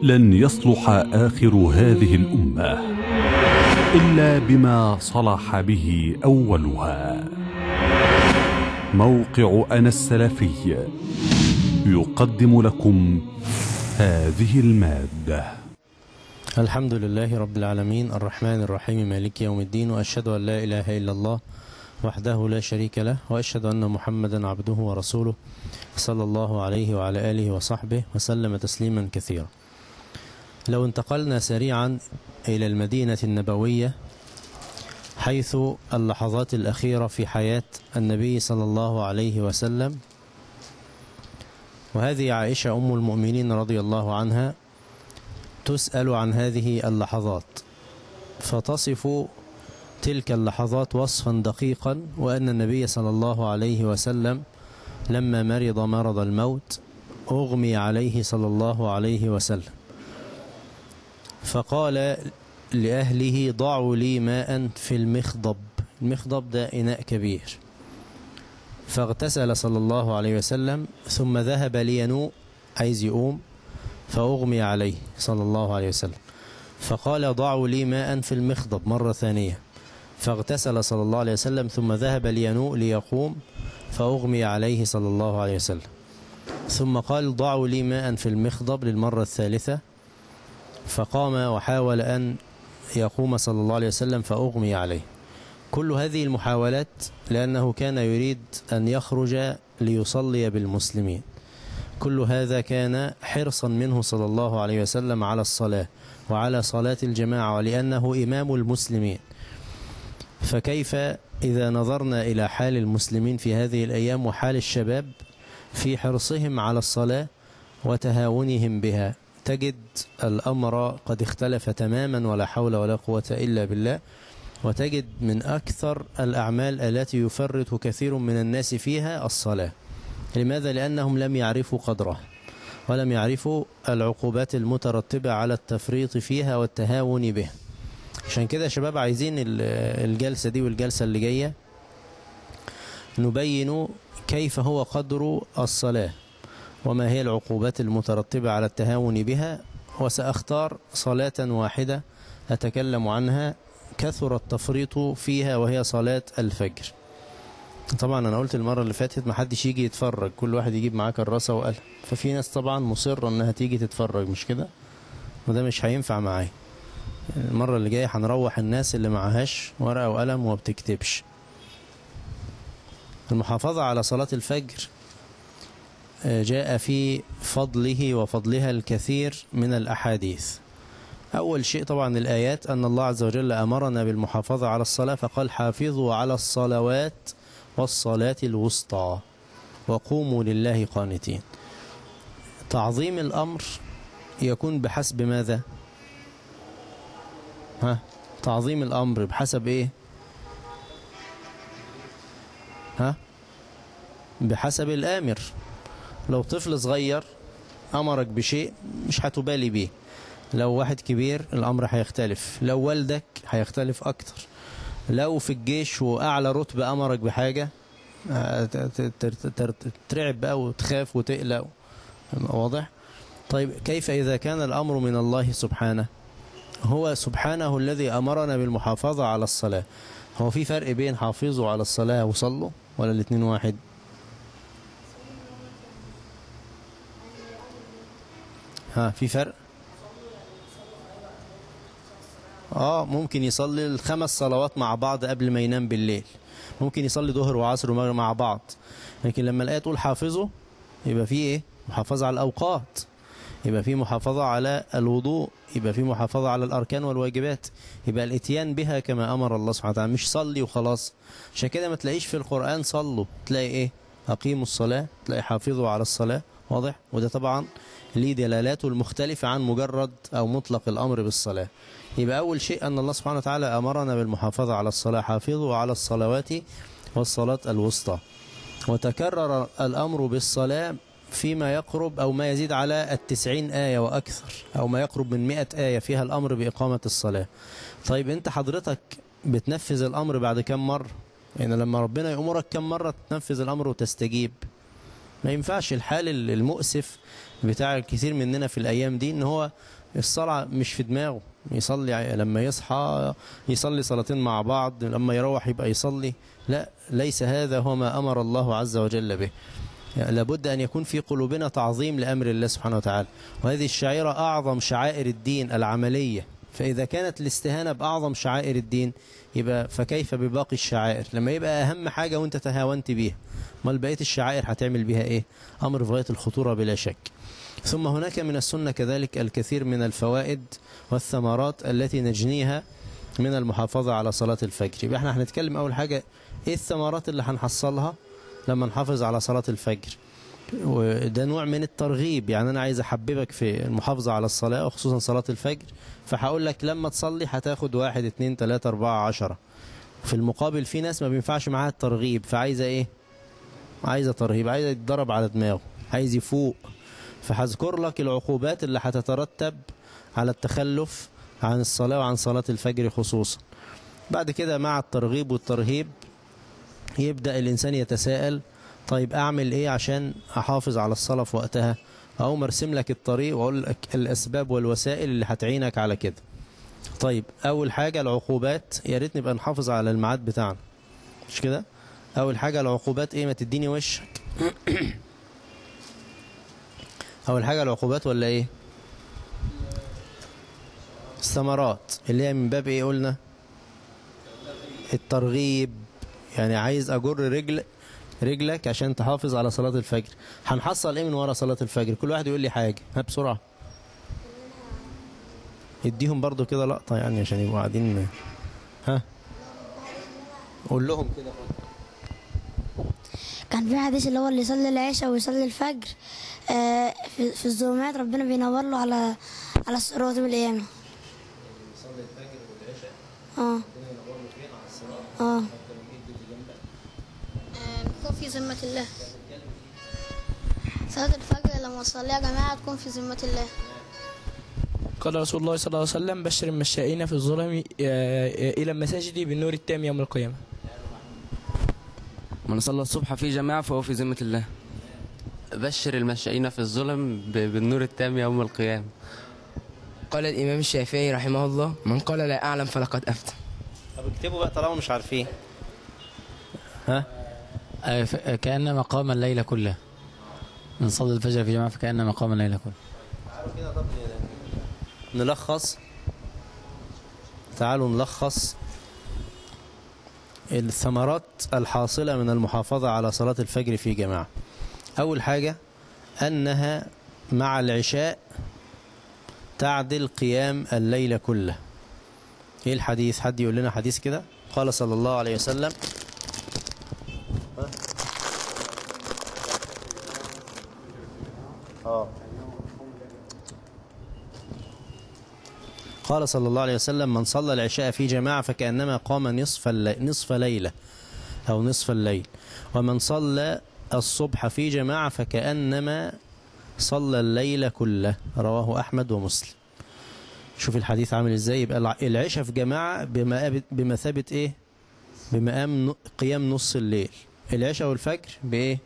لن يصلح آخر هذه الأمة إلا بما صلح به أولها. موقع أنا السلفي يقدم لكم هذه المادة. الحمد لله رب العالمين الرحمن الرحيم مالك يوم الدين، وأشهد أن لا إله إلا الله وحده لا شريك له، وأشهد أن محمدا عبده ورسوله صلى الله عليه وعلى آله وصحبه وسلم تسليما كثيرا. لو انتقلنا سريعا إلى المدينة النبوية، حيث اللحظات الأخيرة في حياة النبي صلى الله عليه وسلم، وهذه عائشة أم المؤمنين رضي الله عنها تسأل عن هذه اللحظات، فتصف تلك اللحظات وصفا دقيقا، وأن النبي صلى الله عليه وسلم لما مرض مرض الموت أغمي عليه صلى الله عليه وسلم، فقال لأهله: ضعوا لي ماء في المخضب. المخضب ده إناء كبير. فاغتسل صلى الله عليه وسلم ثم ذهب لينوء، عايز يقوم، فأغمي عليه صلى الله عليه وسلم، فقال: ضعوا لي ماء في المخضب مرة ثانية. فاغتسل صلى الله عليه وسلم ثم ذهب لينوء ليقوم، فأغمي عليه صلى الله عليه وسلم، ثم قال: ضعوا لي ماء في المخضب للمرة الثالثة، فقام وحاول أن يقوم صلى الله عليه وسلم فأغمي عليه. كل هذه المحاولات لأنه كان يريد أن يخرج ليصلي بالمسلمين. كل هذا كان حرصا منه صلى الله عليه وسلم على الصلاة وعلى صلاة الجماعة، ولأنه إمام المسلمين. فكيف إذا نظرنا إلى حال المسلمين في هذه الأيام وحال الشباب في حرصهم على الصلاة وتهاونهم بها، تجد الأمر قد اختلف تماما، ولا حول ولا قوة إلا بالله. وتجد من أكثر الأعمال التي يفرط كثير من الناس فيها الصلاة. لماذا؟ لأنهم لم يعرفوا قدرها، ولم يعرفوا العقوبات المترتبة على التفريط فيها والتهاون بها. عشان كده شباب عايزين الجلسة دي والجلسة اللي جاية نبين كيف هو قدر الصلاة وما هي العقوبات المترتبة على التهاون بها. وسأختار صلاة واحدة أتكلم عنها كثر التفريط فيها، وهي صلاة الفجر. طبعا أنا قلت المرة اللي فاتت ما حدش يجي يتفرج، كل واحد يجيب معاه كراسة وقلم، ففي ناس طبعا مصرة أنها تيجي تتفرج، مش كده؟ وده مش هينفع معايا. المرة اللي جاية هنروح الناس اللي معهاش ورقة وقلم وما بتكتبش. المحافظة على صلاة الفجر جاء في فضله وفضلها الكثير من الأحاديث. أول شيء طبعا الآيات، أن الله عز وجل أمرنا بالمحافظة على الصلاة، فقال: حافظوا على الصلوات والصلاة الوسطى وقوموا لله قانتين. تعظيم الأمر يكون بحسب ماذا؟ تعظيم الأمر بحسب إيه؟ بحسب الآمر. لو طفل صغير أمرك بشيء مش هتبالي بيه، لو واحد كبير الأمر هيختلف، لو والدك هيختلف أكتر، لو في الجيش وأعلى رتبة أمرك بحاجة ترعب بقى وتخاف وتقلق. واضح؟ طيب كيف إذا كان الأمر من الله سبحانه؟ هو سبحانه الذي أمرنا بالمحافظة على الصلاة. هو في فرق بين حافظوا على الصلاة وصلوا، ولا الاثنين واحد؟ في فرق؟ ممكن يصلي ال5 صلوات مع بعض قبل ما ينام بالليل، ممكن يصلي ظهر وعصر ومغرب مع بعض. لكن لما الآية تقول حافظوا، يبقى في إيه؟ محافظة على الأوقات، يبقى في محافظة على الوضوء، يبقى في محافظة على الأركان والواجبات، يبقى الاتيان بها كما أمر الله سبحانه وتعالى، مش صلي وخلاص. عشان كده ما تلاقيش في القرآن صلوا، تلاقي إيه؟ أقيموا الصلاة، تلاقي حافظوا على الصلاة. واضح؟ وده طبعا ليه دلالاته المختلفة عن مجرد أو مطلق الأمر بالصلاة. يبقى أول شيء أن الله سبحانه وتعالى أمرنا بالمحافظة على الصلاة، حافظوا على الصلوات والصلاة الوسطى. وتكرر الأمر بالصلاة فيما يقرب أو ما يزيد على 90 آية وأكثر، أو ما يقرب من 100 آية فيها الأمر بإقامة الصلاة. طيب أنت حضرتك بتنفذ الأمر بعد كم مرة؟ يعني لما ربنا يأمرك كم مرة تنفذ الأمر وتستجيب؟ ما ينفعش. الحال المؤسف بتاع الكثير مننا في الأيام دي إن هو الصلاة مش في دماغه، يصلي لما يصحى يصلي صلاتين مع بعض، لما يروح يبقى يصلي. لا، ليس هذا هو ما أمر الله عز وجل به. يعني لابد أن يكون في قلوبنا تعظيم لأمر الله سبحانه وتعالى، وهذه الشعيرة أعظم شعائر الدين العملية. فإذا كانت الاستهانة بأعظم شعائر الدين، يبقى فكيف بباقي الشعائر؟ لما يبقى أهم حاجة وانت تهاونت بيها، ما بقية الشعائر هتعمل بيها إيه؟ أمر في غاية الخطورة بلا شك. ثم هناك من السنة كذلك الكثير من الفوائد والثمرات التي نجنيها من المحافظة على صلاة الفجر. يبقى احنا هنتكلم أول حاجة إيه الثمرات اللي هنحصلها لما نحافظ على صلاة الفجر. وده نوع من الترغيب، يعني أنا عايز أحببك في المحافظة على الصلاة وخصوصا صلاة الفجر، فهقول لك لما تصلي هتاخد 1 2 3 4 10. في المقابل في ناس ما بينفعش معاها الترغيب، فعايزة إيه؟ عايزة ترهيب، عايزة يتضرب على دماغه، عايز يفوق. فهذكر لك العقوبات اللي هتترتب على التخلف عن الصلاة وعن صلاة الفجر خصوصا. بعد كده مع الترغيب والترهيب يبدأ الإنسان يتساءل، طيب أعمل إيه عشان أحافظ على الصلاة في وقتها؟ أو مرسم لك الطريق وأقول لك الأسباب والوسائل اللي هتعينك على كده. طيب أول حاجة العقوبات، يا ريت نبقى نحافظ على الميعاد بتاعنا، مش كده؟ أول حاجة العقوبات إيه؟ ما تديني وشك. أول حاجة العقوبات ولا إيه؟ الثمرات اللي هي من باب إيه قلنا؟ الترغيب، يعني عايز أجر رجلك عشان تحافظ على صلاة الفجر. هنحصل إيه من ورا صلاة الفجر؟ كل واحد يقول لي حاجة، ها بسرعة. يديهم برضو كده لقطة يعني عشان يبقوا قاعدين. ها قول لهم كده. كان في حديث اللي هو اللي يصلي العشاء ويصلي الفجر في الظلمات ربنا بينور له على الصراط من القيامة. يصلي الفجر والعشاء ربنا ينور له فين على الصراط. بيكون في ذمة الله. صلاة الفجر لما تصليها جماعة تكون في ذمة الله. قال رسول الله صلى الله عليه وسلم: بشر المشائين في الظلم إلى المساجد بالنور التام يوم القيامة. من صلى الصبح في جماعة فهو في ذمة الله. بشر المشائين في الظلم بالنور التام يوم القيامة. قال الإمام الشافعي رحمه الله: من قال لا أعلم فلقد أفتى. طب اكتبوا بقى طالما مش عارفين. ها؟ كأنما قام الليل كله. من صلى الفجر في جماعة فكأنما قام الليل كله. تعالوا كده. طب نلخص، تعالوا نلخص الثمرات الحاصلة من المحافظة على صلاة الفجر في جماعة. أول حاجة أنها مع العشاء تعدل قيام الليل كله. إيه الحديث؟ حد يقول لنا حديث كده؟ قال صلى الله عليه وسلم: قال صلى الله عليه وسلم: من صلى العشاء في جماعة فكأنما قام نصف ليلة أو نصف الليل، ومن صلى الصبح في جماعة فكأنما صلى الليل كله. رواه أحمد ومسلم. شوف الحديث عامل ازاي. يبقى العشاء في جماعة بمثابة ايه؟ بمقام قيام نص الليل. العشاء والفجر بايه؟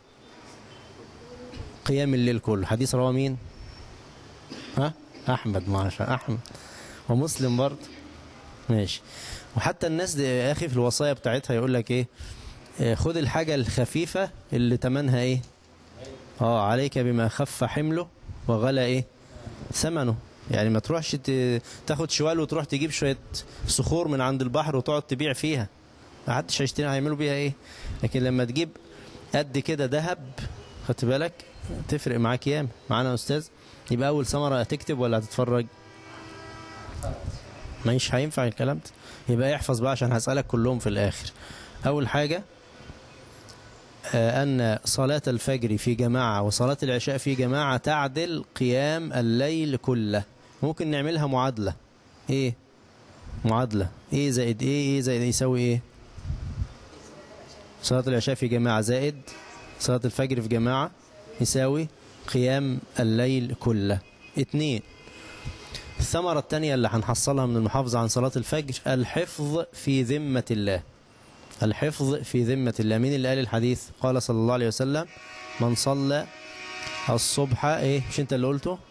قيام الليل كله. حديث رواه مين؟ ها؟ أحمد. ما شاء أحمد ومسلم برضه. ماشي. وحتى الناس دي يا أخي في الوصايا بتاعتها يقول لك إيه؟ خد الحاجة الخفيفة اللي تمنها إيه؟ عليك بما خف حمله وغلى إيه؟ ثمنه. يعني ما تروحش تاخد شوال وتروح تجيب شوية صخور من عند البحر وتقعد تبيع فيها، ما حدش هيشتري، هيعملوا بيها إيه؟ لكن لما تجيب قد كده ذهب، خدت بالك، تفرق معاك ياما. معانا يا أستاذ؟ يبقى أول ثمرة هتكتب ولا هتتفرج؟ مش هينفع الكلام ده. يبقى احفظ بقى عشان هسألك كلهم في الآخر. أول حاجة أن صلاة الفجر في جماعة وصلاة العشاء في جماعة تعدل قيام الليل كله. ممكن نعملها معادلة. إيه؟ معادلة إيه زائد إيه زائد إيه يساوي إيه؟ صلاة العشاء في جماعة زائد صلاة الفجر في جماعة يساوي قيام الليل كله. 2. الثمرة الثانية اللي هنحصلها من المحافظة عن صلاة الفجر الحفظ في ذمة الله. الحفظ في ذمة الله. مين اللي قال الحديث؟ قال صلى الله عليه وسلم: من صلى الصبح إيه؟ مش أنت اللي قلته؟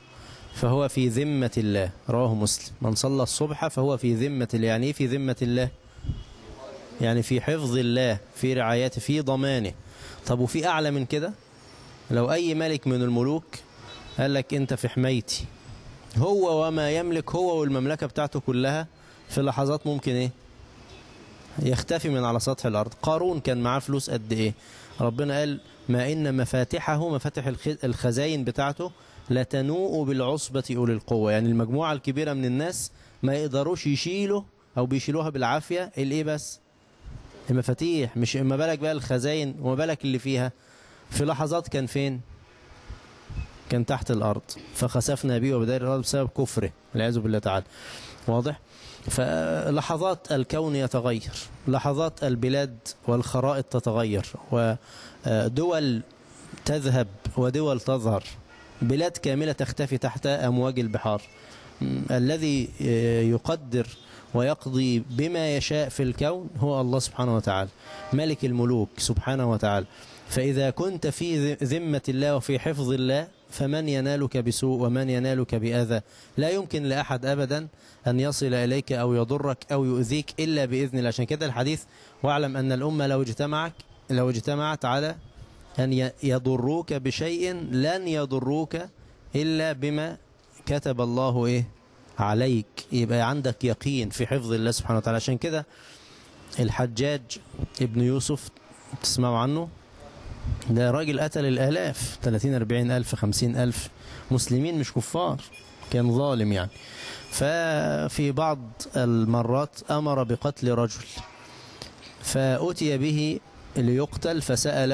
فهو في ذمة الله، رواه مسلم. من صلى الصبح فهو في ذمة الله، يعني في ذمة الله، يعني في حفظ الله، في رعايته، في ضمانه. طب وفي أعلى من كده؟ لو أي ملك من الملوك قال لك أنت في حمايتي، هو وما يملك، هو والمملكة بتاعته كلها في لحظات ممكن إيه؟ يختفي من على سطح الأرض. قارون كان معاه فلوس قد إيه؟ ربنا قال ما إن مفاتحه، مفاتح الخزاين بتاعته لتنوء بالعصبة أولي القوة، يعني المجموعة الكبيرة من الناس ما يقدروش يشيلوا أو بيشيلوها بالعافية الإيه بس؟ المفاتيح. مش ما بالك بقى الخزاين وما بالك اللي فيها. في لحظات كان فين؟ كان تحت الأرض، فخسفنا به وبدار الأرض بسبب كفره والعياذ بالله تعالى. واضح؟ فلحظات الكون يتغير، لحظات البلاد والخرائط تتغير، ودول تذهب ودول تظهر، بلاد كاملة تختفي تحت أمواج البحار. الذي يقدر ويقضي بما يشاء في الكون هو الله سبحانه وتعالى، ملك الملوك سبحانه وتعالى. فإذا كنت في ذمة الله وفي حفظ الله فمن ينالك بسوء ومن ينالك بأذى؟ لا يمكن لأحد أبدا أن يصل إليك أو يضرك أو يؤذيك إلا بإذن الله. عشان كده الحديث واعلم أن الأمة لو اجتمعت على أن يضروك بشيء لن يضروك إلا بما كتب الله إيه عليك. يبقى عندك يقين في حفظ الله سبحانه وتعالى. عشان كده الحجاج ابن يوسف تسمعوا عنه، ده راجل قتل الآلاف، 30-40 ألف 50 ألف مسلمين مش كفار، كان ظالم يعني. ففي بعض المرات أمر بقتل رجل، فأتي به ليقتل،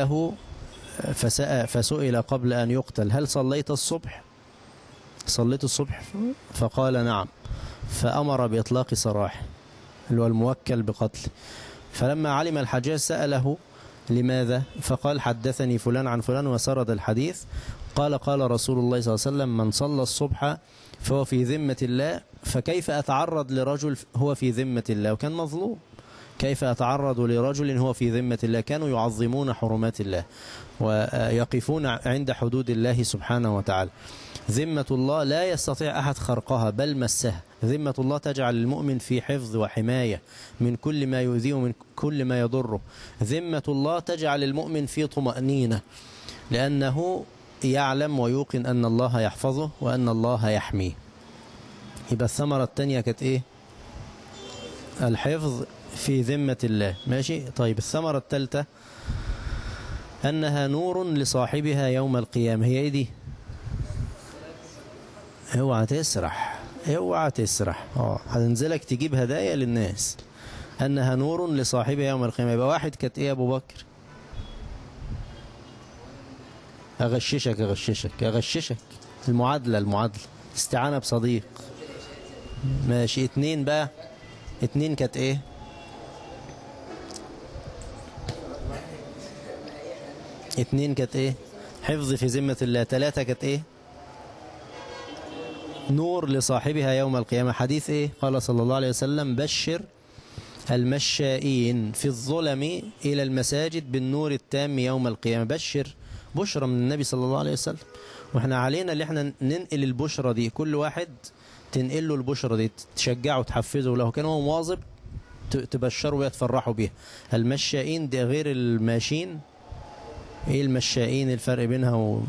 فسئل قبل أن يقتل هل صليت الصبح؟ صليت الصبح؟ فقال نعم. فأمر بإطلاق سراحه اللي هو الموكل بقتل. فلما علم الحجاج سأله لماذا؟ فقال حدثني فلان عن فلان وسرد الحديث. قال رسول الله صلى الله عليه وسلم من صلى الصبح فهو في ذمة الله، فكيف أتعرض لرجل هو في ذمة الله وكان مظلوم؟ كيف أتعرض لرجل هو في ذمة الله؟ كانوا يعظمون حرمات الله ويقفون عند حدود الله سبحانه وتعالى. ذمة الله لا يستطيع أحد خرقها بل مسها. ذمة الله تجعل المؤمن في حفظ وحماية من كل ما يؤذيه ومن كل ما يضره. ذمة الله تجعل المؤمن في طمأنينة لأنه يعلم ويوقن أن الله يحفظه وأن الله يحميه. يبقى الثمرة الثانية كانت إيه؟ الحفظ في ذمة الله. ماشي. طيب الثمرة الثالثة أنها نور لصاحبها يوم القيامة. هي إيه دي؟ اوعى تسرح، اوعى تسرح. هتنزلك تجيب هدايا للناس. أنها نور لصاحبها يوم القيامة. يبقى واحد كانت إيه يا أبو بكر؟ أغششك المعادلة استعانة بصديق. ماشي. 2 بقى، 2 كانت إيه؟ 2 كانت إيه؟ حفظ في ذمة الله. 3 كانت إيه؟ نور لصاحبها يوم القيامة. حديث إيه؟ قال صلى الله عليه وسلم بشر المشائين في الظلم إلى المساجد بالنور التام يوم القيامة. بشرى من النبي صلى الله عليه وسلم، وإحنا علينا اللي إحنا ننقل البشرى دي. كل واحد تنقل له البشرى دي، تشجعه وتحفزه، له كان هو مواظب تبشروا ويتفرحوا بيها. المشائين دي غير الماشين. إيه المشائين؟ الفرق بينها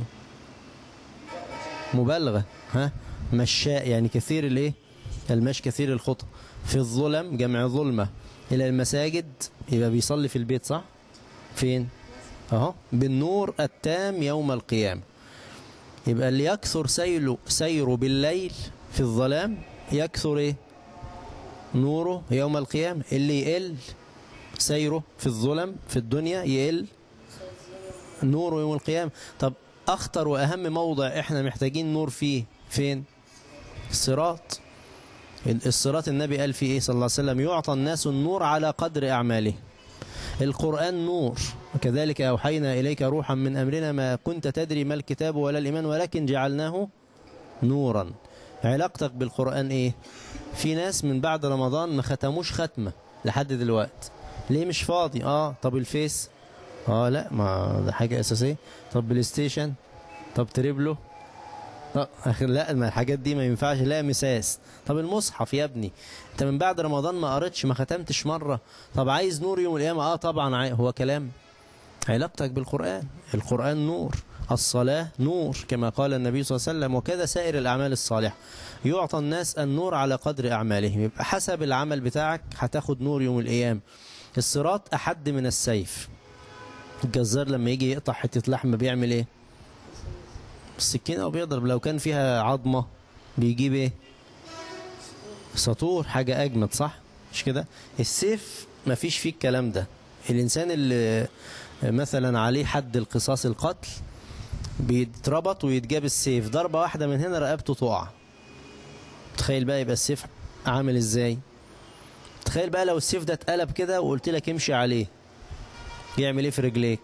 مبالغة. مشاء يعني كثير الايه؟ المشي، كثير الخطى. في الظلم جمع ظلمة. إلى المساجد يبقى بيصلي في البيت، صح؟ فين؟ بالنور التام يوم القيامة. يبقى اللي يكثر سيره بالليل في الظلام يكثر ايه؟ نوره يوم القيامة. اللي يقل سيره في الظلم في الدنيا يقل نوره يوم القيامة. طب أخطر وأهم موضع احنا محتاجين نور فيه فين؟ الصراط. الصراط النبي قال فيه ايه صلى الله عليه وسلم؟ يعطى الناس النور على قدر أعماله. القرآن نور، وكذلك أوحينا إليك روحا من أمرنا ما كنت تدري ما الكتاب ولا الإيمان ولكن جعلناه نورا. علاقتك بالقرآن ايه؟ في ناس من بعد رمضان ما ختموش ختمة لحد دلوقتي. ليه؟ مش فاضي. طب الفيس؟ لا، ما ده حاجة أساسية. طب بلاي ستيشن؟ طب تريبلو؟ لا، ما الحاجات دي ما ينفعش، لا مساس. طب المصحف يا ابني، انت من بعد رمضان ما قريتش، ما ختمتش مرة، طب عايز نور يوم القيامة؟ طبعا هو كلام. علاقتك بالقرآن، القرآن نور، الصلاة نور كما قال النبي صلى الله عليه وسلم، وكذا سائر الأعمال الصالحة. يعطى الناس النور على قدر أعمالهم، يبقى حسب العمل بتاعك هتاخد نور يوم القيامة. الصراط أحد من السيف. الجزار لما يجي يقطع حتة لحمة بيعمل ايه؟ السكينة وبيضرب. لو كان فيها عظمة بيجيب ايه؟ سطور، حاجة أجمد، صح؟ مش كده؟ السيف مفيش فيه الكلام ده. الإنسان اللي مثلا عليه حد القصاص القتل بيتربط ويتجاب السيف، ضربة واحدة من هنا رقبته تقع. تخيل بقى يبقى السيف عامل ازاي؟ تخيل بقى لو السيف ده اتقلب كده وقلت لك امشي عليه، يعمل ايه في رجليك؟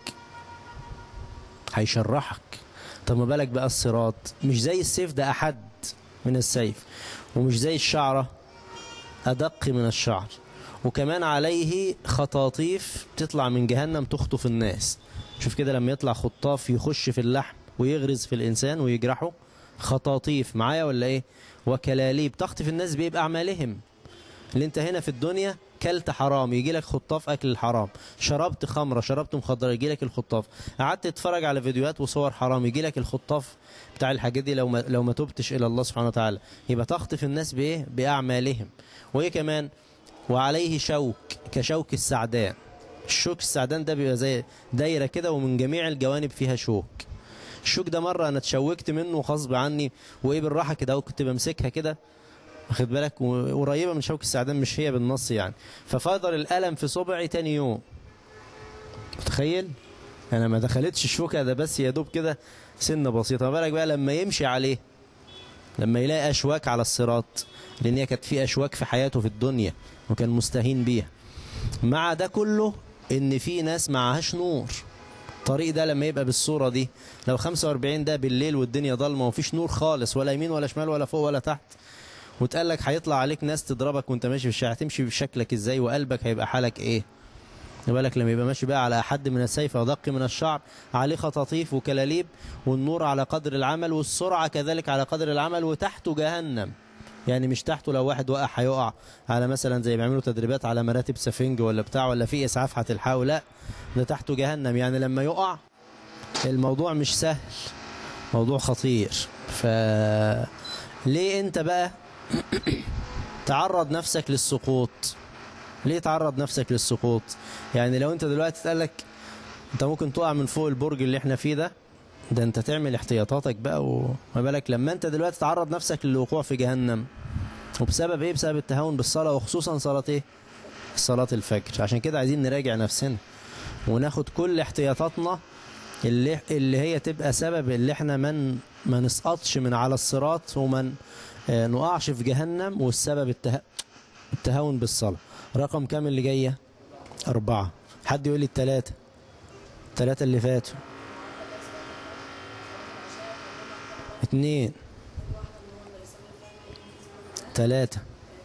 هيشرحك. طب ما بالك بقى الصراط؟ مش زي السيف، ده أحد من السيف، ومش زي الشعرة، أدق من الشعر، وكمان عليه خطاطيف تطلع من جهنم تخطف الناس. شوف كده لما يطلع خطاف يخش في اللحم ويغرز في الإنسان ويجرحه، خطاطيف معايا ولا ايه؟ وكلاليب تخطف الناس بإيه؟ بأعمالهم. اللي انت هنا في الدنيا كلت حرام يجي لك خطاف أكل الحرام، شربت خمرة، شربت مخدرة، يجي لك الخطاف، قعدت تتفرج على فيديوهات وصور حرام، يجي لك الخطاف بتاع الحاجات دي لو ما تبتش إلى الله سبحانه وتعالى. يبقى تخطف الناس بإيه؟ بأعمالهم. وإيه كمان؟ وعليه شوك كشوك السعدان. الشوك السعدان ده بيبقى زي دايرة كده ومن جميع الجوانب فيها شوك. الشوك ده مرة أنا اتشوكت منه غصب عني، وإيه بالراحة كده وكنت بمسكها كده، واخد بالك، قريبة من شوك السعدان، مش هي بالنص يعني، ففضل الألم في صبعي تاني يوم. متخيل؟ أنا ما دخلتش الشوكة ده، بس يا دوب كده سنة بسيطة. ما بالك بقى لما يمشي عليه، لما يلاقي أشواك على الصراط، لأن هي كانت في أشواك في حياته في الدنيا وكان مستهين بيها. مع ده كله إن في ناس معهاش نور. الطريق ده لما يبقى بالصورة دي، لو 45 ده بالليل والدنيا ضلمة ومفيش نور خالص، ولا يمين ولا شمال ولا فوق ولا تحت، وتقال لك هيطلع عليك ناس تضربك وانت ماشي في الشارع، هتمشي بشكلك ازاي؟ وقلبك هيبقى حالك ايه؟ بالك لما يبقى ماشي بقى على حد من السيف أدق من الشعر، عليه خطاطيف وكلاليب، والنور على قدر العمل، والسرعة كذلك على قدر العمل، وتحته جهنم. يعني مش تحته لو واحد وقع هيقع على مثلا زي بيعملوا تدريبات على مراتب سفنج ولا بتاع، ولا في اسعاف هتلحقه، لا، ده تحته جهنم. يعني لما يقع الموضوع مش سهل، موضوع خطير. ليه انت بقى تعرض نفسك للسقوط؟ ليه تعرض نفسك للسقوط؟ يعني لو انت دلوقتي تقالك انت ممكن تقع من فوق البرج اللي احنا فيه ده انت تعمل احتياطاتك بقى، وما بالك لما انت دلوقتي تعرض نفسك للوقوع في جهنم. وبسبب ايه؟ بسبب التهاون بالصلاة، وخصوصا صلاة ايه؟ صلاة الفجر. عشان كده عايزين نراجع نفسنا وناخد كل احتياطاتنا اللي هي تبقى سبب اللي احنا ما نسقطش من على الصراط، ومن نقعش في جهنم، والسبب التهاون بالصلاة. رقم كام اللي جاية؟ 4. حد يقول لي 3 اللي فاتوا. 2 3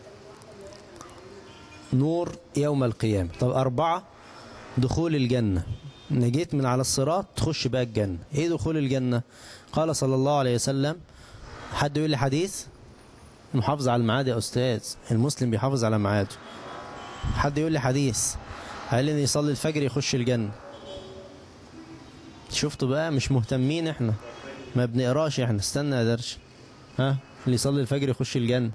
نور يوم القيامة. طب 4 دخول الجنة. نجيت من على الصراط تخش بقى الجنة. ايه دخول الجنة؟ قال صلى الله عليه وسلم، حد يقول لي حديث؟ محافظ على الميعاد يا أستاذ، المسلم بيحافظ على ميعاده. حد يقول لي حديث؟ قال لي يصلي الفجر يخش الجنة. شفتوا بقى؟ مش مهتمين احنا، ما بنقراش احنا. استنى يا درش، ها، اللي يصلي الفجر يخش الجنة.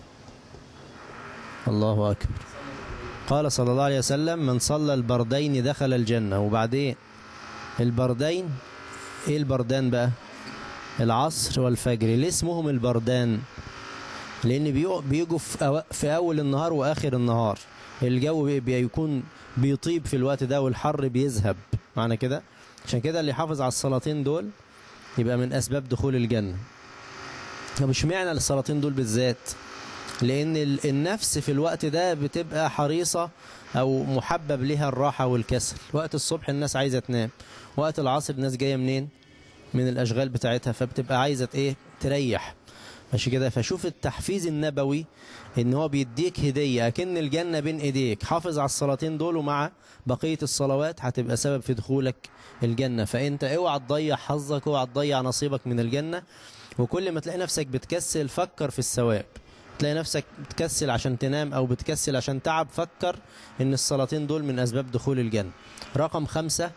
الله أكبر. قال صلى الله عليه وسلم، من صلى البردين دخل الجنة. وبعدين البردين، ايه البردان بقى؟ العصر والفجر. ليه اسمهم البردان؟ لأن بيجوا في أول النهار وآخر النهار. الجو بيكون بيطيب في الوقت ده، والحر بيذهب، معنى كده. عشان كده اللي يحافظ على الصلاتين دول يبقى من أسباب دخول الجنة. طب اشمعنى الصلاتين دول بالذات؟ لأن النفس في الوقت ده بتبقى حريصة أو محبب لها الراحة والكسل. وقت الصبح الناس عايزة تنام، وقت العصر الناس جاية منين؟ من الأشغال بتاعتها، فبتبقى عايزة ايه؟ تريح. ماشي كده. فشوف التحفيز النبوي ان هو بيديك هدية اكن الجنة بين ايديك، حافظ على الصلاتين دول ومع بقية الصلوات هتبقى سبب في دخولك الجنة. فانت اوعى تضيع حظك، اوعى تضيع نصيبك من الجنة. وكل ما تلاقي نفسك بتكسل فكر في الثواب، تلاقي نفسك بتكسل عشان تنام او بتكسل عشان تعب، فكر ان الصلاتين دول من اسباب دخول الجنة. رقم 5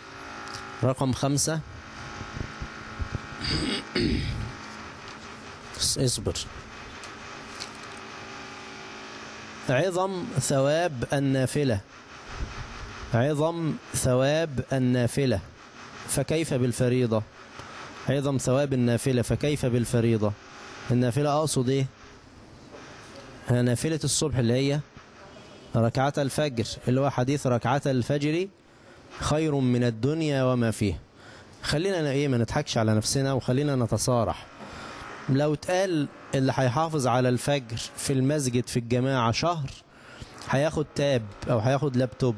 اصبر. عظم ثواب النافلة، عظم ثواب النافلة فكيف بالفريضة؟ عظم ثواب النافلة فكيف بالفريضة؟ النافلة أقصد إيه؟ نافلة الصبح اللي هي ركعة الفجر، اللي هو حديث ركعة الفجر خير من الدنيا وما فيه. خلينا إيه ما نضحكش على نفسنا وخلينا نتصارح. لو اتقال اللي هيحافظ على الفجر في المسجد في الجماعة شهر هياخد تاب أو هياخد لابتوب.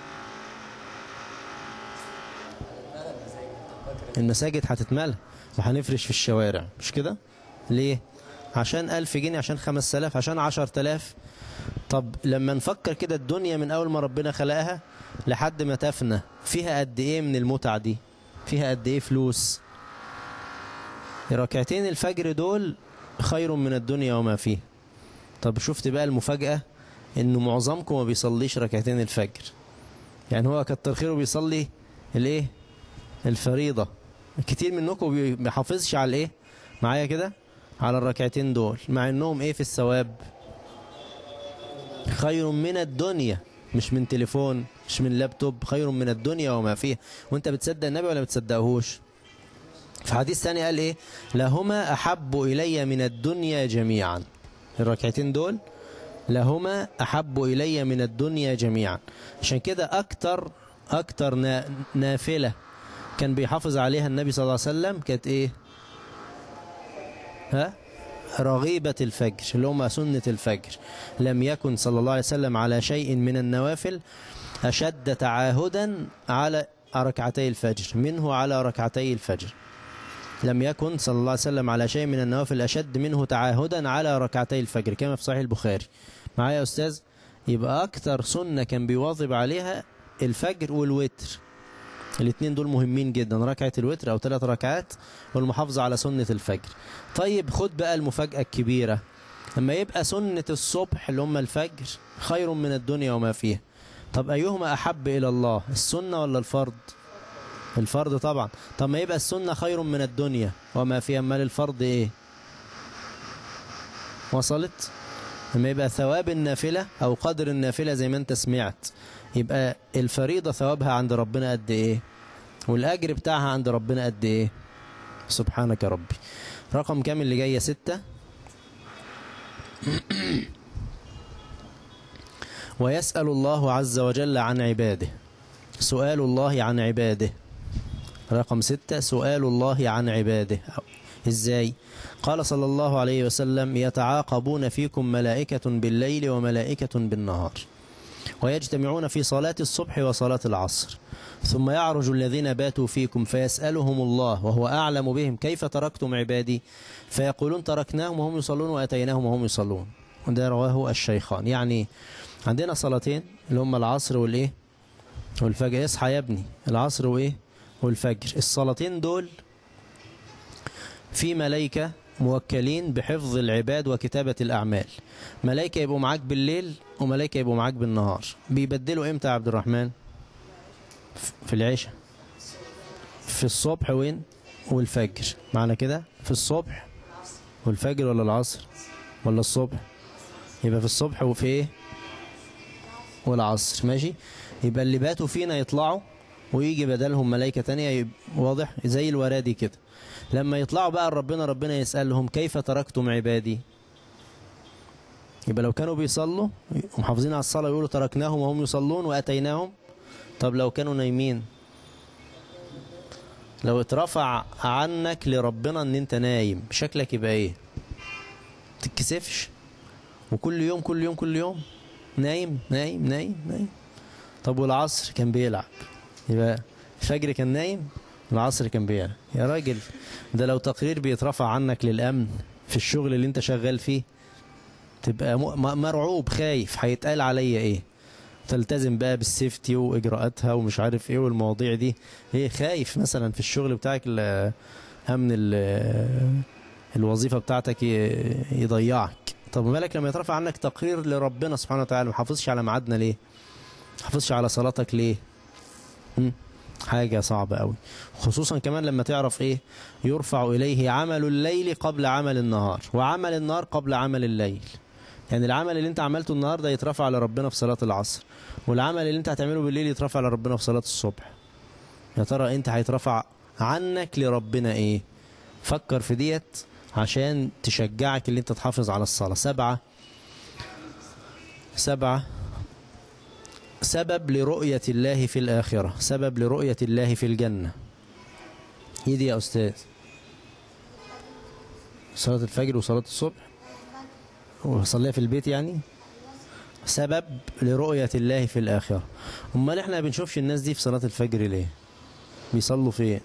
المساجد هتتملى وهنفرش في الشوارع، مش كده؟ ليه؟ عشان 1000 جنيه، عشان 5000، عشان 10000. طب لما نفكر كده الدنيا من أول ما ربنا خلقها لحد ما تفنى فيها قد إيه من المتعة دي؟ فيها قد إيه فلوس؟ ركعتين الفجر دول خير من الدنيا وما فيه. طب شفت بقى المفاجأة إنه معظمكم ما بيصليش ركعتين الفجر. يعني هو كتر خيره بيصلي الإيه؟ الفريضة. كتير منكم بيحافظش على الإيه؟ معايا كده؟ على الركعتين دول، مع إنهم إيه في الثواب؟ خير من الدنيا، مش من تليفون، مش من لابتوب، خير من الدنيا وما فيه. وانت بتصدق النبي ولا بتصدقهوش؟ في حديث ثاني قال ايه؟ لهما احب الي من الدنيا جميعا. الركعتين دول لهما احب الي من الدنيا جميعا. عشان كده اكتر نافلة كان بيحافظ عليها النبي صلى الله عليه وسلم كانت ايه؟ رغيبة الفجر، اللي هم سنة الفجر. لم يكن صلى الله عليه وسلم على شيء من النوافل أشد تعاهدا على ركعتي الفجر منه على ركعتي الفجر. لم يكن صلى الله عليه وسلم على شيء من النوافل أشد منه تعاهدا على ركعتي الفجر، كما في صحيح البخاري. معايا يا أستاذ؟ يبقى أكتر سنة كان بيواظب عليها الفجر والوتر. الاثنين دول مهمين جدا، ركعة الوتر أو 3 ركعات والمحافظة على سنة الفجر. طيب خد بقى المفاجأة الكبيرة، لما يبقى سنة الصبح اللي هم الفجر خير من الدنيا وما فيها. طب أيهما أحب إلى الله، السنة ولا الفرض؟ الفرض طبعا. طب ما يبقى السنة خير من الدنيا وما فيها، أمال الفرض إيه؟ وصلت؟ لما يبقى ثواب النافلة أو قدر النافلة زي ما أنت سمعت، يبقى الفريضة ثوابها عند ربنا قد إيه؟ والأجر بتاعها عند ربنا قد إيه؟ سبحانك يا ربي. رقم كام اللي جاية؟ 6. ويسأل الله عز وجل عن عباده. سؤال الله عن عباده. رقم 6 سؤال الله عن عباده. إزاي؟ قال صلى الله عليه وسلم: يتعاقبون فيكم ملائكة بالليل وملائكة بالنهار، ويجتمعون في صلاة الصبح وصلاة العصر، ثم يعرج الذين باتوا فيكم فيسألهم الله وهو أعلم بهم: كيف تركتم عبادي؟ فيقولون: تركناهم وهم يصلون وأتيناهم وهم يصلون. وده رواه الشيخان. يعني عندنا صلاتين اللي هم العصر والإيه؟ والفجر. اصحى يا ابني، العصر وإيه؟ والفجر. الصلاتين دول في ملائكة موكلين بحفظ العباد وكتابة الأعمال. ملائكة يبقوا معاك بالليل وملائكة يبقوا معاك بالنهار. بيبدلوا امتى يا عبد الرحمن؟ في العشاء، في الصبح وين؟ والفجر. معنى كده في الصبح والفجر ولا العصر ولا الصبح؟ يبقى في الصبح وفي ايه؟ والعصر. ماشي. يبقى اللي باتوا فينا يطلعوا ويجي بدلهم ملائكة تانية. واضح؟ زي الورادي كده. لما يطلعوا بقى ربنا يسألهم: كيف تركتم عبادي؟ يبقى لو كانوا بيصلوا ومحافظين على الصلاة يقولوا: تركناهم وهم يصلون وأتيناهم. طب لو كانوا نايمين، لو اترفع عنك لربنا ان انت نايم، شكلك يبقى ايه؟ تتكسفش؟ وكل يوم كل يوم كل يوم نايم نايم نايم نايم. طب والعصر كان بيلعب، يبقى الفجر كان نايم، العصر كان بيلعب. يا راجل، ده لو تقرير بيترفع عنك للأمن في الشغل اللي انت شغال فيه تبقى مرعوب خايف هيتقال عليا ايه، تلتزم بقى بالسيفتي واجراءاتها ومش عارف ايه والمواضيع دي، ايه خايف مثلا في الشغل بتاعك امن الوظيفه بتاعتك يضيعك. طب مالك لما يترفع عنك تقرير لربنا سبحانه وتعالى، ما حافظش على ميعادنا ليه؟ ما حافظش على صلاتك ليه؟ حاجه صعبه قوي، خصوصا كمان لما تعرف ايه يرفع اليه عمل الليل قبل عمل النهار وعمل النهار قبل عمل الليل. يعني العمل اللي انت عملته النهارده يترفع لربنا في صلاه العصر، والعمل اللي انت هتعمله بالليل يترفع لربنا في صلاه الصبح. يا ترى انت هيترفع عنك لربنا ايه؟ فكر في ديت عشان تشجعك اللي انت تحافظ على الصلاة. 7 سبب لرؤية الله في الآخرة، سبب لرؤية الله في الجنة. ايه دي يا أستاذ؟ صلاة الفجر وصلاة الصبح وصليها في البيت يعني؟ سبب لرؤية الله في الآخرة. امال احنا ما بنشوفش الناس دي في صلاة الفجر ليه؟ بيصلوا فين؟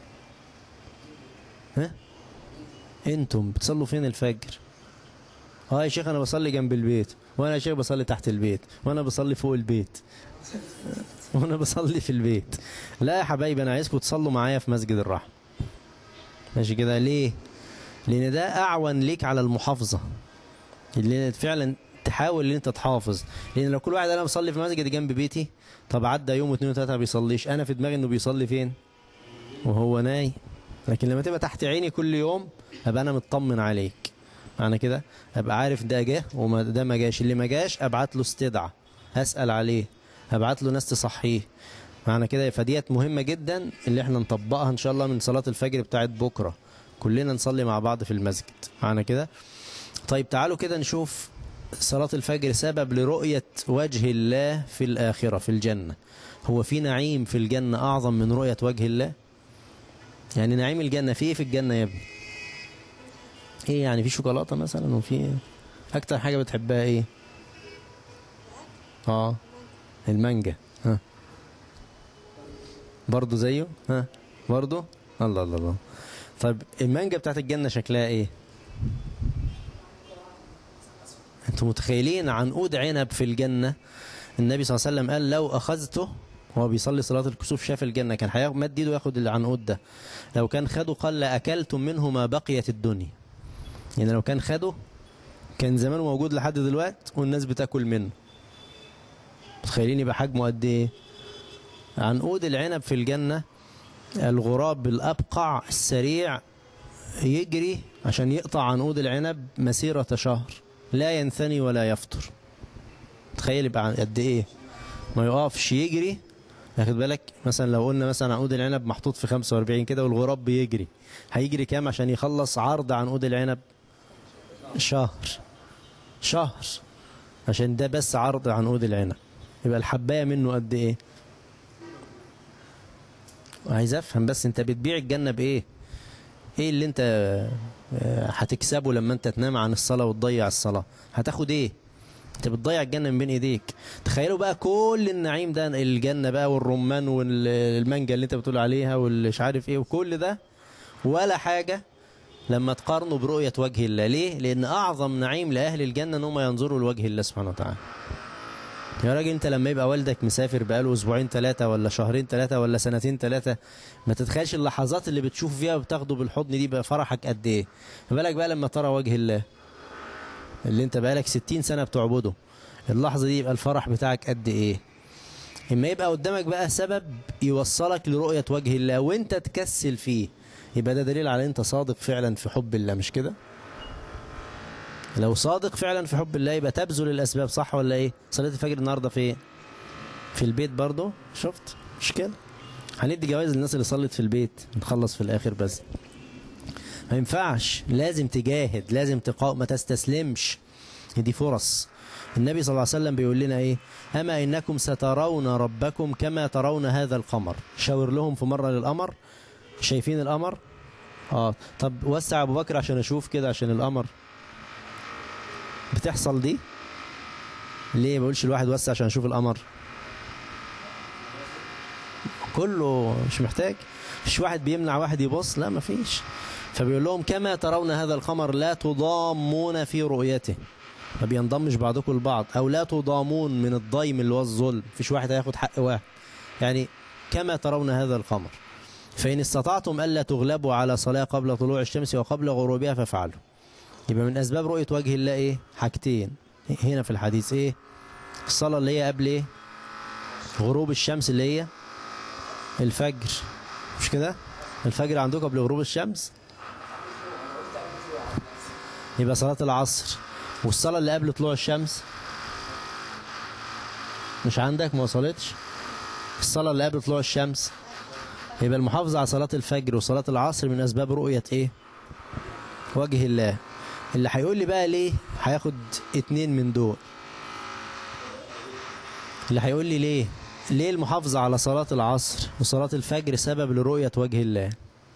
ها؟ انتم بتصلوا فين الفجر؟ يا شيخ انا بصلي جنب البيت، وانا يا شيخ بصلي تحت البيت، وانا بصلي فوق البيت، وانا بصلي في البيت. لا يا حبايبي، انا عايزكم تصلوا معايا في مسجد الرحمة. ماشي كده؟ ليه؟ لان ده اعون ليك على المحافظة، اللي فعلا تحاول ان انت تحافظ. لان لو كل واحد انا بصلي في مسجد جنب بيتي، طب عدى يوم واثنين وثلاثة ما بيصليش، انا في دماغي انه بيصلي فين؟ وهو نايم. لكن لما تبقى تحت عيني كل يوم ابقى انا مطمن عليك. معنى كده ابقى عارف ده جه وده ما جاش، اللي ما جاش ابعت له استدعاء، هسأل عليه، ابعت له ناس تصحيه. معنى كده فديت مهمة جدا اللي احنا نطبقها ان شاء الله من صلاة الفجر بتاعت بكرة، كلنا نصلي مع بعض في المسجد. معنى كده طيب تعالوا كده نشوف صلاة الفجر سبب لرؤية وجه الله في الآخرة في الجنة. هو في نعيم في الجنة أعظم من رؤية وجه الله؟ يعني نعيم الجنة في ايه في الجنة يا ابني؟ ايه يعني؟ في شوكولاتة مثلا؟ وفي اكتر حاجة بتحبها ايه؟ المانجا. ها برضو زيه؟ ها برضو؟ الله الله الله. طيب المانجا بتاعت الجنة شكلها ايه؟ انتوا متخيلين عنقود عنب في الجنة؟ النبي صلى الله عليه وسلم قال لو اخذته وهو بيصلي صلاة الكسوف شاف الجنة كان هيمد ايده وياخد العنقود ده. لو كان خده قال لأكلتم منه ما بقيت الدنيا. يعني لو كان خده كان زمانه موجود لحد دلوقتي والناس بتاكل منه. متخيلين يبقى حجمه قد ايه؟ عنقود العنب في الجنة، الغراب الأبقع السريع يجري عشان يقطع عنقود العنب مسيرة شهر لا ينثني ولا يفطر. تخيل يبقى قد ايه؟ ما يقفش يجري. ياخد بالك مثلا لو قلنا مثلا عنقود العنب محطوط في 45 كده والغراب بيجري، هيجري كام عشان يخلص عرض عنقود العنب؟ شهر عشان ده بس عرض عنقود العنب. يبقى الحباية منه قد ايه؟ عايز افهم بس انت بتبيع الجنة بايه؟ ايه اللي انت هتكسبه لما انت تنام عن الصلاة وتضيع الصلاة؟ هتاخد ايه؟ انت بتضيع الجنة من بين ايديك. تخيلوا بقى كل النعيم ده، الجنة بقى والرمان والمانجا اللي انت بتقول عليها والمش عارف ايه وكل ده ولا حاجة لما تقارنوا برؤية وجه الله. ليه؟ لان اعظم نعيم لاهل الجنة ان هم ينظروا لوجه الله سبحانه وتعالى. يا راجل انت لما يبقى والدك مسافر بقاله اسبوعين 3 ولا شهرين 3 ولا سنتين 3، ما تتخيلش اللحظات اللي بتشوف فيها وبتاخده بالحضن دي بقى فرحك قد ايه. ما بالك بقى لما ترى وجه الله اللي انت بقالك 60 سنة بتعبده، اللحظة دي يبقى الفرح بتاعك قد ايه. اما يبقى قدامك بقى سبب يوصلك لرؤية وجه الله وانت تكسل فيه، يبقى ده دليل على انت صادق فعلا في حب الله، مش كده؟ لو صادق فعلا في حب الله يبقى تبذل الاسباب، صح ولا ايه؟ صلاة الفجر النهارده في البيت برضه، شفت؟ مش كده؟ هندي جوائز للناس اللي صلت في البيت، نخلص في الاخر. بس ما ينفعش، لازم تجاهد، لازم تقاوم، ما تستسلمش. دي فرص. النبي صلى الله عليه وسلم بيقول لنا ايه؟ اما انكم سترون ربكم كما ترون هذا القمر. شاور لهم في مرة للقمر، شايفين القمر؟ طب وسع ابو بكر عشان اشوف كده، عشان القمر. بتحصل دي ليه؟ ما بقولش الواحد وسع عشان اشوف القمر؟ كله مش محتاج. مش واحد بيمنع واحد يبص، لا مفيش. فبيقول لهم كما ترون هذا القمر لا تضامون في رؤيته، ما بينضمش بعضكم البعض، أو لا تضامون من الضيم اللي هو الظلم، مفيش واحد هياخد حق واحد، يعني كما ترون هذا القمر، فإن استطعتم ألا تغلبوا على صلاة قبل طلوع الشمس وقبل غروبها فافعلوا. يبقى من أسباب رؤية وجه الله إيه؟ حاجتين هنا في الحديث، إيه؟ الصلاة اللي هي قبل إيه؟ غروب الشمس اللي هي الفجر، مش كده؟ الفجر عندكم قبل غروب الشمس، يبقى صلاة العصر. والصلاة اللي قبل طلوع الشمس مش عندك، ما وصلتش. الصلاة اللي قبل طلوع الشمس، يبقى المحافظة على صلاة الفجر وصلاة العصر من أسباب رؤية إيه؟ وجه الله. اللي هيقول لي بقى ليه هياخد 2 من دول. اللي هيقول لي ليه المحافظة على صلاة العصر وصلاة الفجر سبب لرؤية وجه الله؟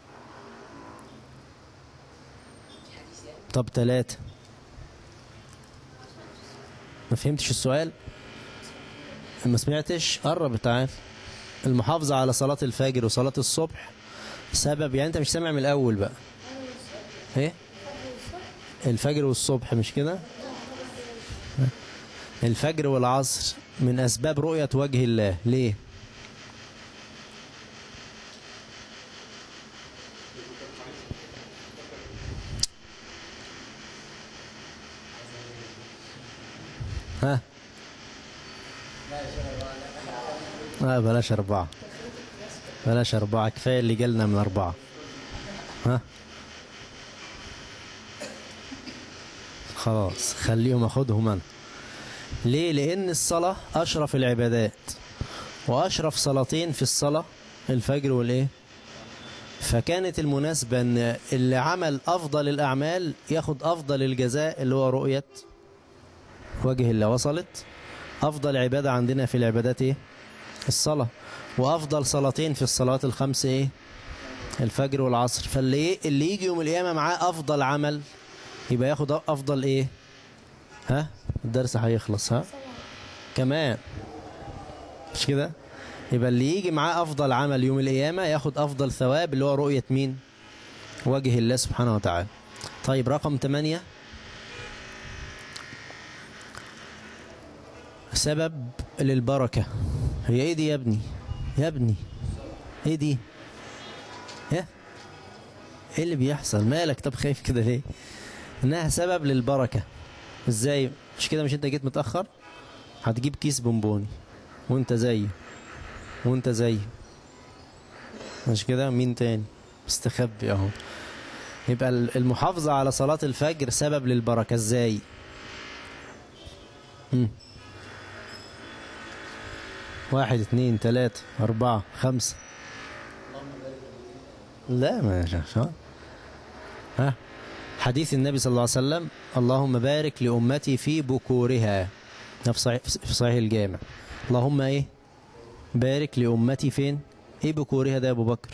طب 3. ما فهمتش السؤال؟ ما سمعتش؟ قرب تعال. المحافظة على صلاة الفجر وصلاة الصبح سبب، يعني انت مش سامع من الاول بقى. ايه؟ الفجر والصبح مش كده؟ الفجر والعصر من اسباب رؤية وجه الله. ليه؟ ها؟ بلاش 4، بلاش 4، كفاية اللي جالنا من 4. ها؟ خلاص خليهم اخدهم انا. ليه؟ لأن الصلاة أشرف العبادات، وأشرف صلاتين في الصلاة الفجر والإيه؟ فكانت المناسبة أن اللي عمل أفضل الأعمال ياخد أفضل الجزاء اللي هو رؤية وجه الله. وصلت؟ أفضل عبادة عندنا في العبادات إيه؟ الصلاة. وأفضل صلاتين في الصلوات الخمس إيه؟ الفجر والعصر. فاللي يجي يوم القيامة معاه أفضل عمل يبقى ياخد أفضل إيه؟ ها؟ الدرس هيخلص. ها؟ كمان مش كده؟ يبقى اللي يجي معاه أفضل عمل يوم القيامة ياخد أفضل ثواب اللي هو رؤية مين؟ وجه الله سبحانه وتعالى. طيب رقم 8، سبب للبركة. هي ايه دي يا ابني؟ يا ابني ايه دي؟ ايه اللي بيحصل؟ مالك طب خايف كده ليه؟ انها سبب للبركة. ازاي؟ مش كده؟ مش انت جيت متأخر؟ هتجيب كيس بونبوني وانت زيه وانت زيه، مش كده؟ مين تاني مستخبي اهو. يبقى المحافظة على صلاة الفجر سبب للبركة. ازاي؟ 1 2 3 4 5. لا ما شاء. ها؟ حديث النبي صلى الله عليه وسلم: اللهم بارك لأمتي في بكورها، في صحيح الجامع. اللهم ايه؟ بارك لأمتي فين؟ ايه بكورها ده يا ابو بكر؟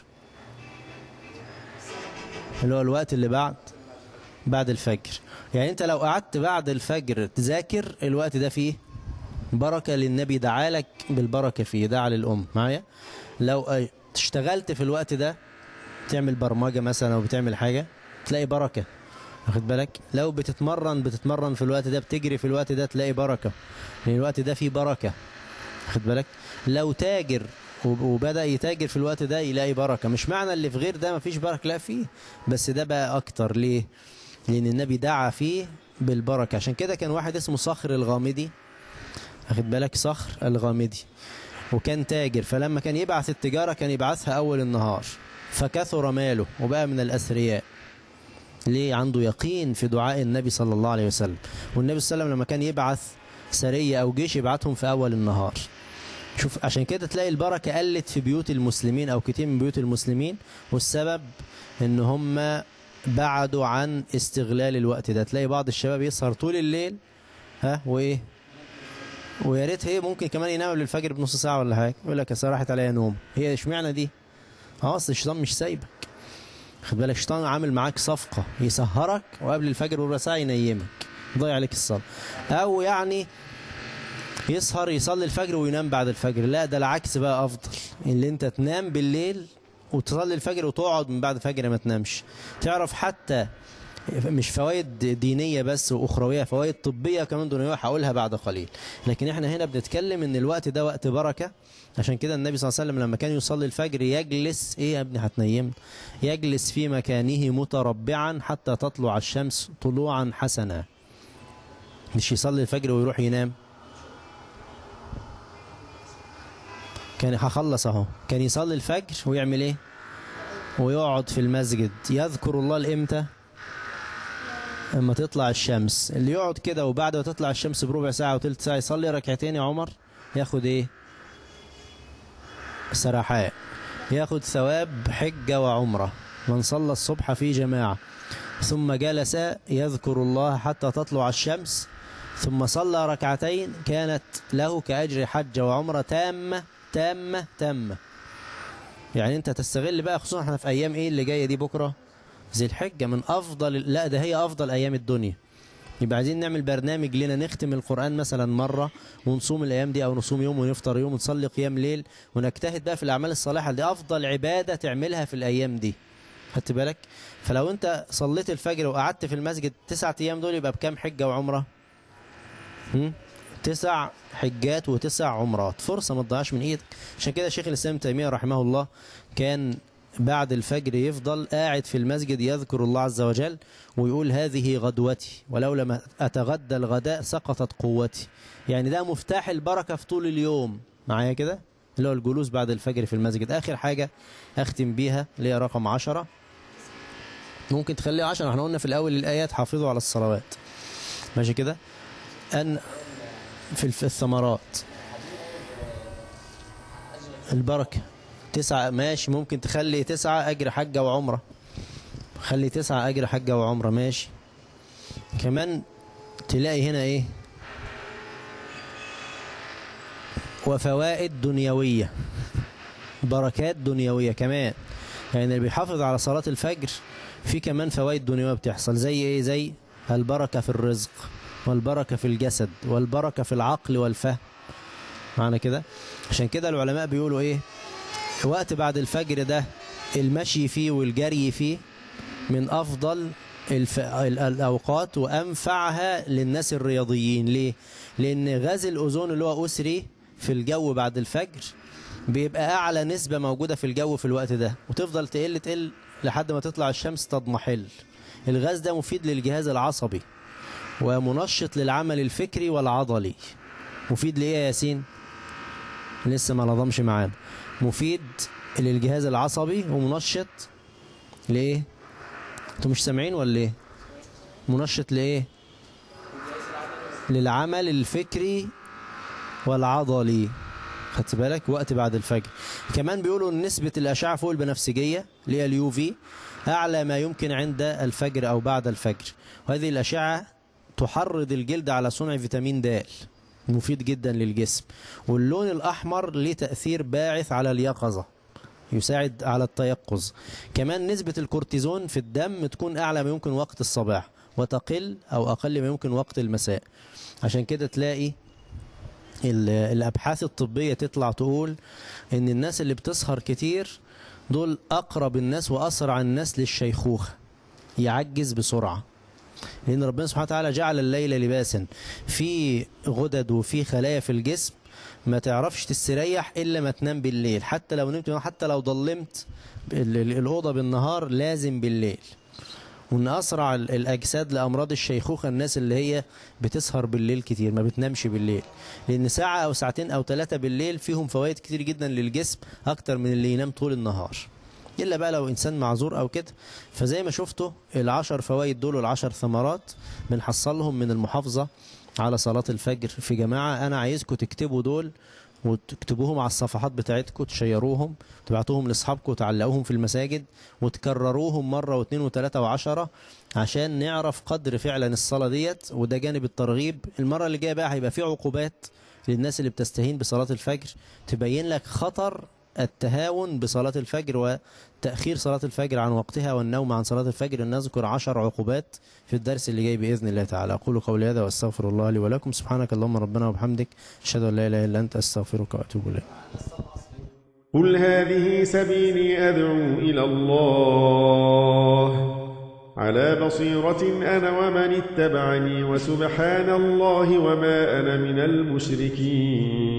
اللي هو الوقت اللي بعد الفجر. يعني انت لو قعدت بعد الفجر تذاكر الوقت ده فيه بركة، للنبي دعالك بالبركة فيه، دعا للأم. معايا؟ لو اشتغلت في الوقت ده تعمل برمجة مثلا او بتعمل حاجة تلاقي بركة، واخد بالك؟ لو بتتمرن في الوقت ده، بتجري في الوقت ده تلاقي بركة، لأن الوقت ده فيه بركة، واخد بالك؟ لو تاجر وبدأ يتاجر في الوقت ده يلاقي بركة. مش معنى اللي في غير ده مفيش بركة، لا فيه، بس ده بقى أكتر. ليه؟ لأن النبي دعا فيه بالبركة. عشان كده كان واحد اسمه صخر الغامدي، واخد بالك؟ صخر الغامدي، وكان تاجر، فلما كان يبعث التجارة كان يبعثها أول النهار، فكثر ماله وبقى من الأثرياء. ليه؟ عنده يقين في دعاء النبي صلى الله عليه وسلم. والنبي صلى الله عليه وسلم لما كان يبعث سرية أو جيش يبعثهم في أول النهار. شوف، عشان كده تلاقي البركة قلت في بيوت المسلمين أو كتير من بيوت المسلمين، والسبب إن هم بعدوا عن استغلال الوقت ده. تلاقي بعض الشباب يسهر طول الليل، ها، وإيه، ويا ريت هي ممكن كمان ينام قبل الفجر بنص ساعة ولا حاجة، يقول لك أصل راحت عليا نوم. هي اشمعنى دي؟ أصل الشيطان مش سايبك، خد بالك؟ الشيطان عامل معاك صفقة، يسهرك وقبل الفجر بربع ساعة ينيمك، يضيع عليك الصلاة. أو يعني يسهر يصلي الفجر وينام بعد الفجر. لا، ده العكس بقى أفضل، اللي أنت تنام بالليل وتصلي الفجر وتقعد من بعد الفجر ما تنامش. تعرف حتى مش فوائد دينية بس وأخروية، فوائد طبية كمان دنيوية هقولها بعد قليل. لكن احنا هنا بنتكلم ان الوقت ده وقت بركة. عشان كده النبي صلى الله عليه وسلم لما كان يصلي الفجر يجلس، ايه يا ابني هتنيم، يجلس في مكانه متربعا حتى تطلع الشمس طلوعا حسنا. مش يصلي الفجر ويروح ينام. كان هخلص اهو، كان يصلي الفجر ويعمل ايه؟ ويقعد في المسجد يذكر الله الامتى؟ اما تطلع الشمس. اللي يقعد كده وبعد ما تطلع الشمس بربع ساعة وثلث ساعة يصلي ركعتين يا عمر، ياخد ايه؟ سرحاء، ياخد ثواب حجة وعمرة. من صلى الصبح في جماعة ثم جلس يذكر الله حتى تطلع الشمس ثم صلى ركعتين كانت له كأجر حجة وعمرة تامة تامة تامة. يعني انت تستغل بقى، خصوصا احنا في ايام ايه اللي جاية دي، بكرة ذي الحجة، من افضل، لا ده هي افضل ايام الدنيا. يبقى عايزين نعمل برنامج لنا نختم القرآن مثلا مرة ونصوم الايام دي، او نصوم يوم ونفطر يوم ونصلي قيام ليل ونجتهد بقى في الاعمال الصالحة. دي افضل عبادة تعملها في الايام دي، خدت بالك؟ فلو انت صليت الفجر وقعدت في المسجد 9 ايام دول يبقى بكام حجة وعمرة؟ 9 حجات و9 عمرات. فرصة ما تضيعش من ايدك. عشان كده شيخ الاسلام تيمية رحمه الله كان بعد الفجر يفضل قاعد في المسجد يذكر الله عز وجل ويقول هذه غدوتي ولو لم أتغدى الغداء سقطت قوتي. يعني ده مفتاح البركة في طول اليوم. معايا كده؟ اللي هو الجلوس بعد الفجر في المسجد. آخر حاجة أختم بيها اللي هي رقم 10، ممكن تخليها 10، احنا قلنا في الأول الآيات حافظوا على الصلوات، ماشي كده؟ أن في الثمرات البركة 9، ماشي، ممكن تخلي 9 أجر حجة وعمرة، خلي 9 أجر حجة وعمرة، ماشي. كمان تلاقي هنا إيه؟ وفوائد دنيوية، بركات دنيوية كمان. يعني اللي بيحافظ على صلاة الفجر في كمان فوائد دنيوية بتحصل، زي إيه؟ زي البركة في الرزق والبركة في الجسد والبركة في العقل والفهم. معنى كده؟ عشان كده العلماء بيقولوا إيه؟ وقت بعد الفجر ده المشي فيه والجري فيه من أفضل الأوقات وأنفعها للناس الرياضيين. ليه؟ لأن غاز الأوزون اللي هو أسري في الجو بعد الفجر بيبقى أعلى نسبة موجودة في الجو في الوقت ده، وتفضل تقل لحد ما تطلع الشمس تضمحل. الغاز ده مفيد للجهاز العصبي ومنشط للعمل الفكري والعضلي. مفيد لإيه يا ياسين؟ لسه ما نظمش معانا. مفيد للجهاز العصبي ومنشط لإيه؟ انتوا مش سامعين ولا ايه؟ منشط لإيه؟ للعمل الفكري والعضلي. خدت بالك؟ وقت بعد الفجر. كمان بيقولوا ان نسبة الأشعة فوق البنفسجية اللي هي اليو في أعلى ما يمكن عند الفجر أو بعد الفجر، وهذه الأشعة تحرض الجلد على صنع فيتامين د، مفيد جدا للجسم. واللون الأحمر ليه تأثير باعث على اليقظة، يساعد على التيقظ. كمان نسبة الكورتيزون في الدم تكون أعلى ما يمكن وقت الصباح وتقل أو أقل ما يمكن وقت المساء. عشان كده تلاقي الأبحاث الطبية تطلع تقول إن الناس اللي بتسهر كتير دول أقرب الناس وأسرع الناس للشيخوخة، يعجز بسرعة. لأن ربنا سبحانه وتعالى جعل الليل لباسا، في غدد وفي خلايا في الجسم ما تعرفش تستريح إلا ما تنام بالليل. حتى لو نمت، حتى لو ضلمت الأوضة بالنهار لازم بالليل. وإن أسرع الأجساد لأمراض الشيخوخة الناس اللي هي بتسهر بالليل كتير، ما بتنامش بالليل، لأن ساعة أو ساعتين أو 3 بالليل فيهم فوائد كتير جدا للجسم أكتر من اللي ينام طول النهار، إلا بقى لو إنسان معذور أو كده. فزي ما شفتوا 10 فوائد دول وال10 ثمرات بنحصلهم من المحافظة على صلاة الفجر في جماعة. أنا عايزكم تكتبوا دول وتكتبوهم على الصفحات بتاعتكم، تشيروهم، تبعتوهم لاصحابكم وتعلقوهم في المساجد، وتكرروهم مرة واثنين وثلاثة وعشرة عشان نعرف قدر فعلا الصلاة ديت. وده جانب الترغيب. المرة اللي جاية بقى هيبقى فيه عقوبات للناس اللي بتستهين بصلاة الفجر، تبين لك خطر التهاون بصلاة الفجر وتأخير صلاة الفجر عن وقتها والنوم عن صلاة الفجر. نذكر 10 عقوبات في الدرس اللي جاي بإذن الله تعالى. أقول قولي هذا وأستغفر الله لي ولكم. سبحانك اللهم ربنا وبحمدك، أشهد أن لا إله إلا أنت، أستغفرك وأتوب إليك. قل هذه سبيلي أدعو إلى الله على بصيرة أنا ومن اتبعني وسبحان الله وما أنا من المشركين.